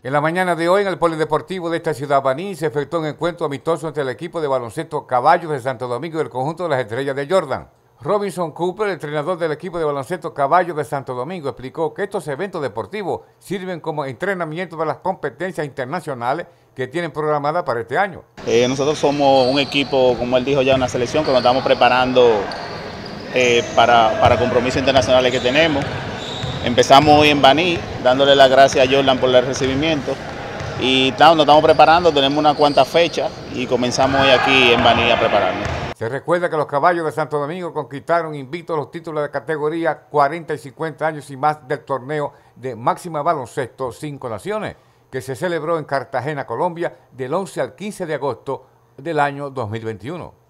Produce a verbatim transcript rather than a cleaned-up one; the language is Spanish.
En la mañana de hoy, en el polideportivo de esta ciudad Baní, se efectuó un encuentro amistoso entre el equipo de baloncesto Caballos de Santo Domingo y el conjunto de las Estrellas de Jordan. Robinson Cooper, el entrenador del equipo de baloncesto Caballos de Santo Domingo, explicó que estos eventos deportivos sirven como entrenamiento de las competencias internacionales que tienen programadas para este año. Eh, nosotros somos un equipo, como él dijo ya, una selección que nos estamos preparando eh, para, para compromisos internacionales que tenemos. Empezamos hoy en Baní, dándole las gracias a Jordan por el recibimiento. Y nos estamos preparando, tenemos unas cuantas fechas y comenzamos hoy aquí en Baní a prepararnos. Se recuerda que los Caballos de Santo Domingo conquistaron invictos los títulos de categoría cuarenta y cincuenta años y más del torneo de máxima baloncesto Cinco Naciones, que se celebró en Cartagena, Colombia, del once al quince de agosto del año dos mil veintiuno.